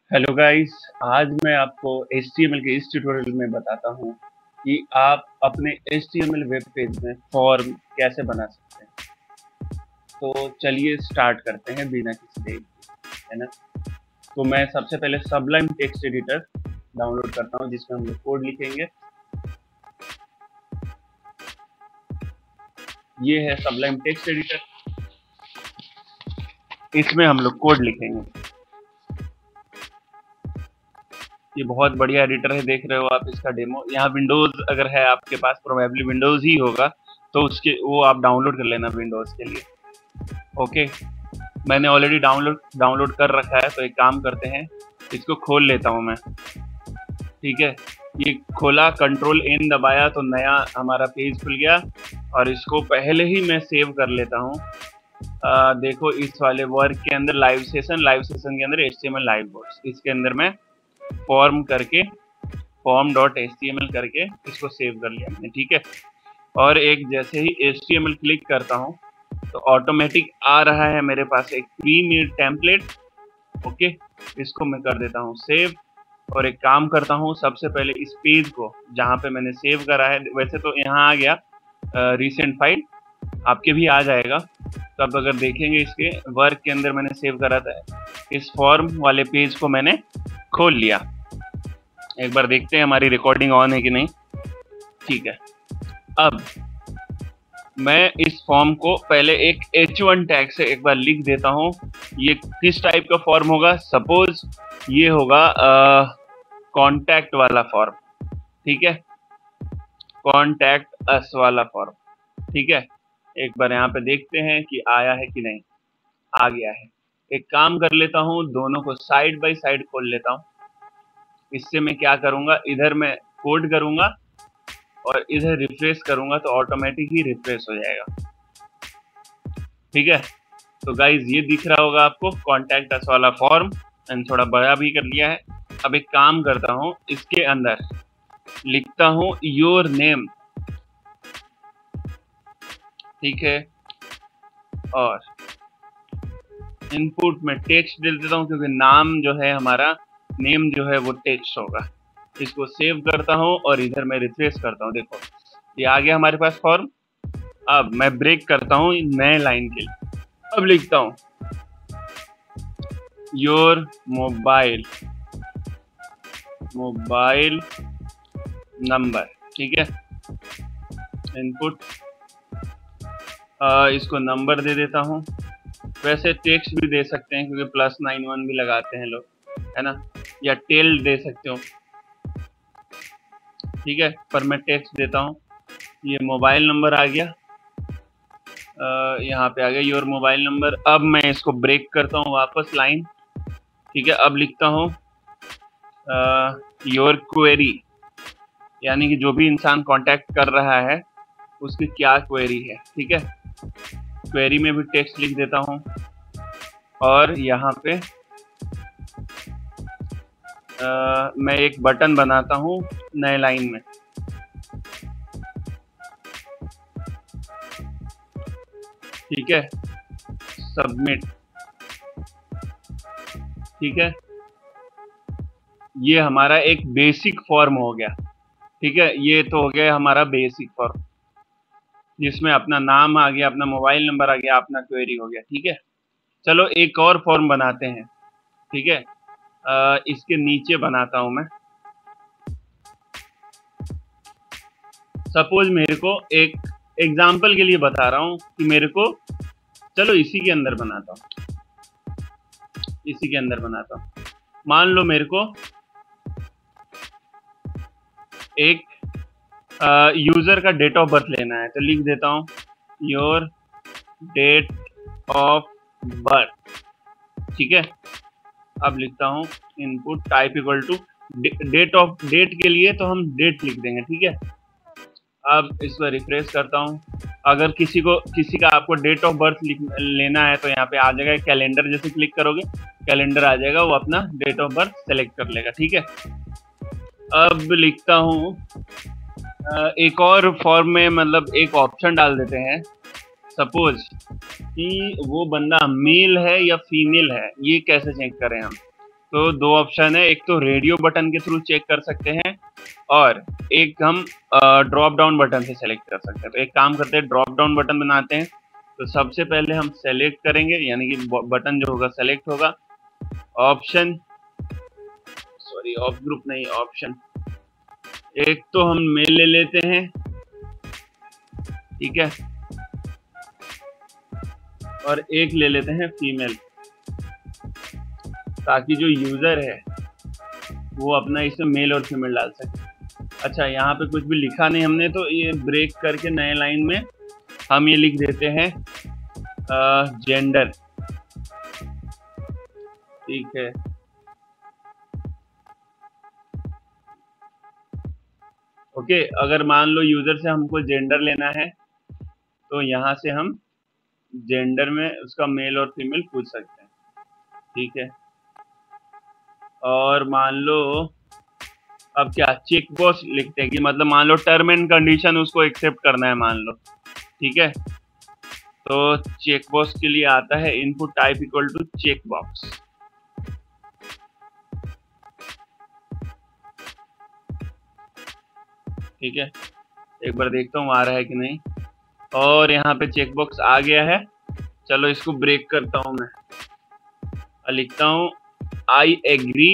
Hello guys. आज मैं आपको HTML के इस ट्यूटोरियल में बताता हूँ कि आप अपने HTML वेब पेज में फॉर्म कैसे बना सकते हैं। तो चलिए स्टार्ट करते हैं बिना किसी देरी के, है ना। तो मैं सबसे पहले सबलाइन टेक्स्ट एडिटर डाउनलोड करता हूँ जिसमें हम लोग कोड लिखेंगे। ये है सबलाइन टेक्स्ट एडिटर, इसमें हम लोग कोड लिखेंगे। ये बहुत बढ़िया एडिटर है, देख रहे हो आप इसका डेमो। यहाँ विंडोज अगर है आपके पास, प्रोबेबली विंडोज ही होगा, तो उसके वो आप डाउनलोड कर लेना विंडोज के लिए। ओके, मैंने ऑलरेडी डाउनलोड कर रखा है, तो एक काम करते हैं, इसको खोल लेता हूँ मैं। ठीक है, ये खोला, कंट्रोल एन दबाया तो नया हमारा पेज खुल गया। और इसको पहले ही मैं सेव कर लेता हूँ। देखो इस वाले वर्क के अंदर लाइव सेशन के अंदर HTML लाइव बोर्ड्स, इसके अंदर मैं फॉर्म करके form.html करके इसको सेव कर लिया मैंने। ठीक है, और एक जैसे ही HTML क्लिक करता हूँ तो ऑटोमेटिक आ रहा है मेरे पास एक प्री-मेड टेम्पलेट। ओके, इसको मैं कर देता हूँ सेव। और एक काम करता हूँ, सबसे पहले इस पेज को जहाँ पे मैंने सेव करा है, वैसे तो यहाँ आ गया रिसेंट फाइल, आपके भी आ जाएगा। तो अब अगर देखेंगे इसके वर्क के अंदर मैंने सेव करा था, इस फॉर्म वाले पेज को मैंने खोल लिया। एक बार देखते हैं हमारी रिकॉर्डिंग ऑन है कि नहीं। ठीक है, अब मैं इस फॉर्म को पहले एक H1 टैग से एक बार लिख देता हूँ। ये किस टाइप का फॉर्म होगा? सपोज ये होगा कॉन्टैक्ट वाला फॉर्म। ठीक है, कॉन्टैक्ट अस वाला फॉर्म। ठीक है, एक बार यहाँ पे देखते हैं कि आया है कि नहीं। आ गया है। एक काम कर लेता हूँ, दोनों को साइड बाय साइड खोल लेता हूँ। इससे मैं क्या करूँगा, इधर मैं कोड करूँगा और इधर रिफ्रेश करूँगा तो ऑटोमेटिक ही रिफ्रेश हो जाएगा। ठीक है, तो गाइज ये दिख रहा होगा आपको कॉन्टैक्ट अस वाला फॉर्म, मैंने थोड़ा बड़ा भी कर लिया है। अब एक काम करता हूँ, इसके अंदर लिखता हूँ योर नेम। ठीक है, और इनपुट में टेक्स्ट दे देता हूँ क्योंकि नाम जो है हमारा, नेम जो है वो टेक्स्ट होगा। इसको सेव करता हूँ और इधर मैं रिफ्रेश करता हूँ। देखो ये आ गया हमारे पास फॉर्म। अब मैं ब्रेक करता हूँ नए लाइन के लिए। अब लिखता हूँ योर मोबाइल नंबर। ठीक है, इनपुट, इसको नंबर दे देता हूँ। वैसे टेक्स्ट भी दे सकते हैं क्योंकि +91 भी लगाते हैं लोग, है ना, या टेल दे सकते हो। ठीक है, पर मैं टेक्स्ट देता हूँ। ये मोबाइल नंबर आ गया, यहाँ पे आ गया योर मोबाइल नंबर। अब मैं इसको ब्रेक करता हूँ वापस लाइन। ठीक है, अब लिखता हूँ योर क्वेरी, यानी कि जो भी इंसान कांटेक्ट कर रहा है उसकी क्या क्वेरी है। ठीक है, क्वेरी में भी टेक्स्ट लिख देता हूँ और यहाँ पे मैं एक बटन बनाता हूँ नए लाइन में। ठीक है, सबमिट। ठीक है, ये हमारा एक बेसिक फॉर्म हो गया। ठीक है, ये तो हो गया हमारा बेसिक फॉर्म जिसमें अपना नाम आ गया, अपना मोबाइल नंबर आ गया, अपना क्वेरी हो गया। ठीक है, चलो एक और फॉर्म बनाते हैं। ठीक है, इसके नीचे बनाता हूं मैं। सपोज मेरे को, एक एग्जाम्पल के लिए बता रहा हूं कि मेरे को, चलो इसी के अंदर बनाता हूं। मान लो मेरे को एक यूजर का डेट ऑफ बर्थ लेना है, तो लिख देता हूं योर डेट ऑफ बर्थ। ठीक है, अब लिखता हूं input type equal to date के लिए तो हम डेट लिख देंगे। ठीक है, अब इसको रिफ्रेश करता हूं। अगर किसी का आपको डेट ऑफ बर्थ लेना है तो यहाँ पे आ जाएगा कैलेंडर, जैसे क्लिक करोगे कैलेंडर आ जाएगा, वो अपना डेट ऑफ बर्थ सेलेक्ट कर लेगा। ठीक है, अब लिखता हूँ एक और फॉर्म में, मतलब एक ऑप्शन डाल देते हैं। सपोज कि वो बंदा मेल है या फीमेल है, ये कैसे चेक करें हम? तो दो ऑप्शन है, एक तो रेडियो बटन के थ्रू चेक कर सकते हैं और एक हम ड्रॉप डाउन बटन से सेलेक्ट कर सकते हैं। तो एक काम करते हैं, ड्रॉप डाउन बटन बनाते हैं। तो सबसे पहले हम सेलेक्ट करेंगे, यानी कि बटन जो होगा सेलेक्ट होगा, ऑप्शन, सॉरी ऑफ ग्रुप नहीं, ऑप्शन। एक तो हम मेल ले लेते हैं, ठीक है, और एक ले लेते हैं फीमेल, ताकि जो यूजर है वो अपना इसमें मेल और फीमेल डाल सके। अच्छा, यहाँ पे कुछ भी लिखा नहीं हमने, तो ये ब्रेक करके नए लाइन में हम ये लिख देते हैं जेंडर, ठीक है। ओके, अगर मान लो यूजर से हमको जेंडर लेना है तो यहाँ से हम जेंडर में उसका मेल और फीमेल पूछ सकते हैं, ठीक है। और मान लो अब क्या चेक बॉक्स लिखते हैं कि मतलब मान लो टर्म एंड कंडीशन उसको एक्सेप्ट करना है, मान लो, ठीक है। तो चेक बॉक्स के लिए आता है input type equal to check box, ठीक है। एक बार देखता हूँ आ रहा है कि नहीं, और यहाँ पे चेक बॉक्स आ गया है। चलो इसको ब्रेक करता हूँ, मैं लिखता हूँ आई एग्री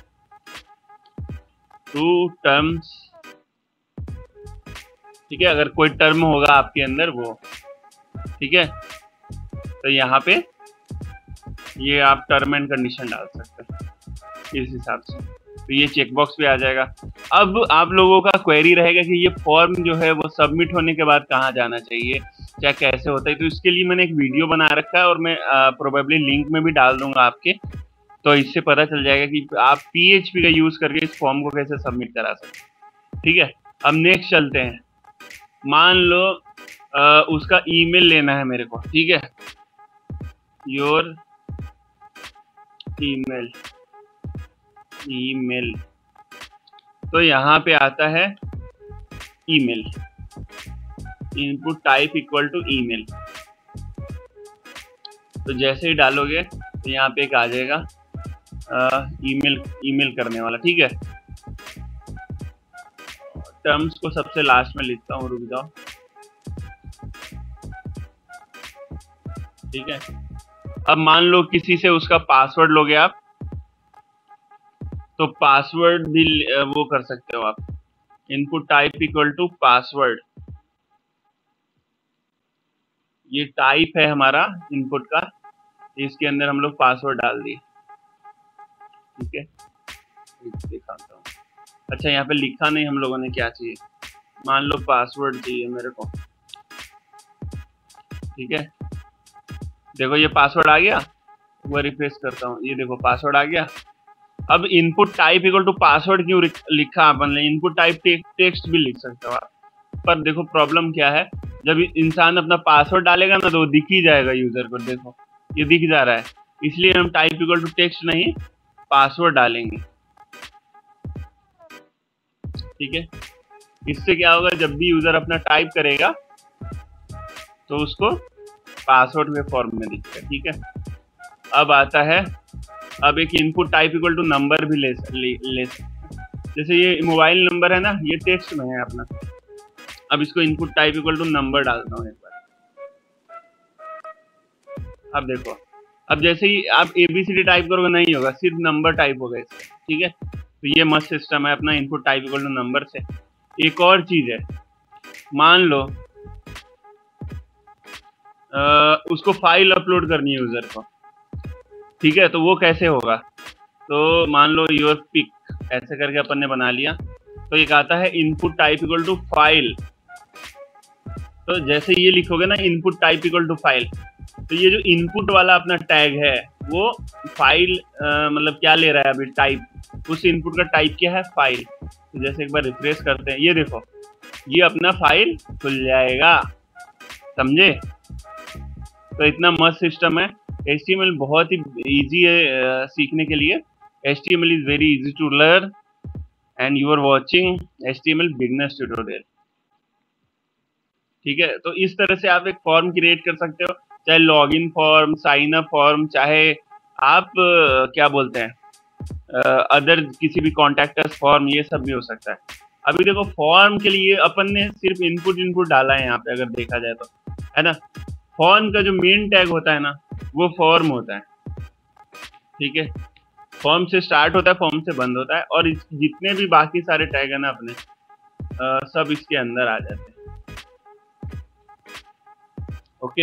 टू टर्म्स, ठीक है। अगर कोई टर्म होगा आपके अंदर वो, ठीक है। तो यहाँ पे ये आप टर्म एंड कंडीशन डाल सकते हैं इस हिसाब से, तो ये चेकबॉक्स पे आ जाएगा। अब आप लोगों का क्वेरी रहेगा कि ये फॉर्म जो है वो सबमिट होने के बाद कहाँ जाना चाहिए, क्या कैसे होता है। तो इसके लिए मैंने एक वीडियो बना रखा है और मैं प्रोबेबली लिंक में भी डाल दूंगा आपके, तो इससे पता चल जाएगा कि आप PHP का यूज करके इस फॉर्म को कैसे सबमिट करा सकते हैं, ठीक है। अब नेक्स्ट चलते हैं। मान लो उसका ईमेल लेना है मेरे को, ठीक है, योर ईमेल, तो यहाँ पे आता है email, input type equal to email. तो जैसे ही डालोगे तो यहाँ पे एक आ जाएगा ईमेल करने वाला, ठीक है। टर्म्स को सबसे लास्ट में लिखता हूँ, रुक जाओ, ठीक है। अब मान लो किसी से उसका पासवर्ड लोगे आप, तो पासवर्ड भी वो कर सकते हो आप, input type equal to password. ये टाइप है हमारा इनपुट का, इसके अंदर हम लोग पासवर्ड डाल दिए, ठीक है। दिखाता हूँ। अच्छा, यहाँ पे लिखा नहीं हम लोगों ने क्या चाहिए, मान लो पासवर्ड चाहिए मेरे को, ठीक है। देखो ये पासवर्ड आ गया, वो रिफ्रेश करता हूँ, ये देखो पासवर्ड आ गया। अब input type equal to password क्यों लिखा अपन ने, इनपुट टाइप टेक्स्ट भी लिख सकते हो आप, पर देखो प्रॉब्लम क्या है, जब इंसान अपना पासवर्ड डालेगा ना तो वो दिख ही जाएगा यूजर को, देखो ये दिख जा रहा है, इसलिए हम टाइप इक्वल टू टेक्स्ट नहीं पासवर्ड डालेंगे, ठीक है। इससे क्या होगा, जब भी यूजर अपना टाइप करेगा तो उसको पासवर्ड के फॉर्म में दिखेगा, ठीक है। अब आता है, अब एक input type equal to number भी ले सकते हैं। जैसे ये मोबाइल नंबर है ना, ये टेक्स्ट में है अपना, अब इसको input type equal to number डालता हूँ एक बार। अब देखो, अब जैसे ही आप ABCD टाइप करोगे नहीं होगा, सिर्फ नंबर टाइप होगा इससे, ठीक है। तो ये मस्त सिस्टम है अपना input type equal to number से। एक और चीज है, मान लो उसको फाइल अपलोड करनी है यूजर को, ठीक है, तो वो कैसे होगा, तो मान लो योर पिक ऐसे करके अपन ने बना लिया, तो एक आता है input type equal to file. तो जैसे ये लिखोगे ना input type equal to file, तो ये जो इनपुट वाला अपना टैग है वो फाइल मतलब क्या ले रहा है अभी, टाइप, उस इनपुट का टाइप क्या है, फाइल। तो जैसे एक बार रिफ्रेश करते हैं, ये देखो ये अपना फाइल खुल जाएगा, समझे। तो इतना मस्त सिस्टम है। HTML बहुत ही इजी है सीखने के लिए। HTML is very easy to learn and you are watching HTML beginners tutorial, ठीक है। तो इस तरह से आप एक फॉर्म क्रिएट कर सकते हो, चाहे login form, sign up form, चाहे आप क्या बोलते हैं अदर किसी भी कॉन्टैक्टस फॉर्म, ये सब भी हो सकता है। अभी देखो फॉर्म के लिए अपन ने सिर्फ इनपुट डाला है यहाँ पे, अगर देखा जाए तो, है ना। फॉर्म का जो मेन टैग होता है ना, वो फॉर्म होता है, ठीक है। फॉर्म से स्टार्ट होता है, फॉर्म से बंद होता है, और जितने भी बाकी सारे टैग है ना अपने, सब इसके अंदर आ जाते हैं। ओके,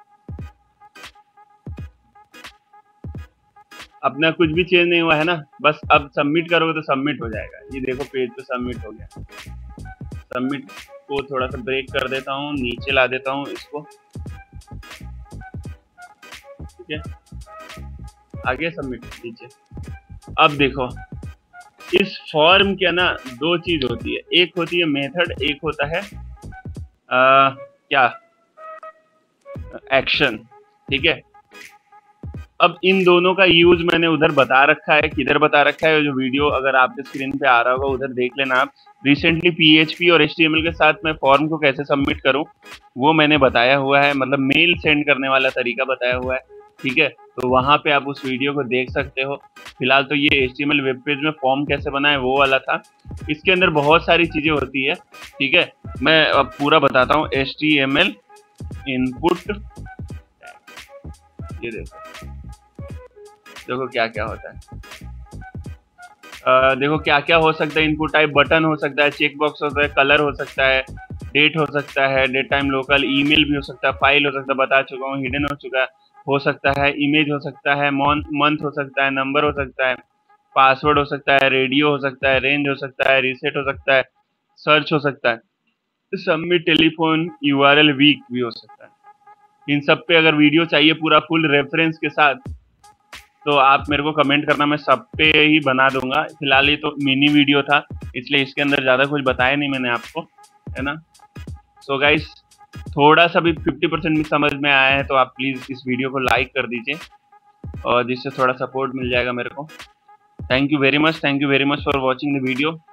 अपना कुछ भी चेंज नहीं हुआ है ना, बस अब सबमिट करोगे तो सबमिट हो जाएगा। ये देखो पेज पे सबमिट हो गया। सबमिट को थोड़ा सा ब्रेक कर देता हूँ, नीचे ला देता हूँ इसको, ठीक है। आगे सबमिट नीचे। अब देखो इस फॉर्म के ना दो चीज होती है, एक होती है मेथड, एक होता है क्या, एक्शन, ठीक है। अब इन दोनों का यूज मैंने उधर बता रखा है, किधर बता रखा है, जो वीडियो अगर आपके स्क्रीन पे आ रहा होगा उधर देख लेना आप। रिसेंटली PHP और HTML के साथ मैं फॉर्म को कैसे सबमिट करूं वो मैंने बताया हुआ है, मतलब मेल सेंड करने वाला तरीका बताया हुआ है, ठीक है। तो वहां पे आप उस वीडियो को देख सकते हो। फिलहाल तो ये HTML वेब पेज में फॉर्म कैसे बनाए वो वाला था। इसके अंदर बहुत सारी चीजें होती है, ठीक है। मैं अब पूरा बताता हूँ। HTML इनपुट, ये देखो क्या क्या होता है। देखो क्या क्या हो सकता है। इनपुट टाइप बटन हो सकता है, चेक बॉक्स हो सकता है, कलर हो सकता है, डेट हो सकता है, डेट टाइम लोकल, ईमेल भी हो सकता है, फाइल हो सकता है, बता चुका हूँ, हिडन हो सकता है, इमेज हो सकता है, मंथ हो सकता है, नंबर हो सकता है, पासवर्ड हो सकता है, रेडियो हो सकता है, रेंज हो सकता है, रीसेट हो सकता है, सर्च हो सकता है, सबमिट टेलीफोन URL वीक भी हो सकता है। इन सब पे अगर वीडियो चाहिए पूरा फुल रेफरेंस के साथ तो आप मेरे को कमेंट करना, मैं सब पे ही बना दूंगा। फिलहाल ये तो मिनी वीडियो था, इसलिए इसके अंदर ज़्यादा कुछ बताया नहीं मैंने आपको, है ना। सो गाइस, थोड़ा सा भी 50% भी समझ में आया है तो आप प्लीज़ इस वीडियो को लाइक कर दीजिए, और जिससे थोड़ा सपोर्ट मिल जाएगा मेरे को। Thank you very much for watching the video.